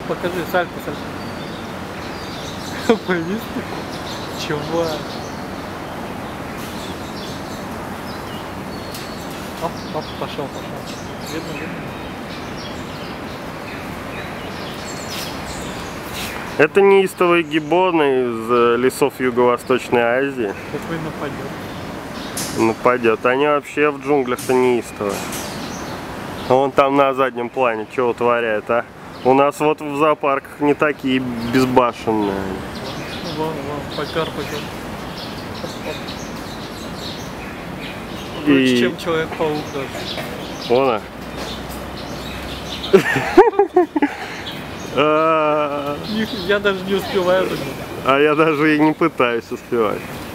Покажи, сальто, сальто. Повис ты? Чувак. Оп, оп, пошел, пошел. Видно, видно. Это неистовые гиббоны из лесов Юго-Восточной Азии. Какой нападет? Нападет. Они вообще в джунглях-то неистовые. А вон там на заднем плане что утворяет, а? У нас вот в зоопарках не такие безбашенные. Вон, попер. И... чем Человек-паук даже. Вон. Я даже не успеваю за ним. А я даже и не пытаюсь успевать.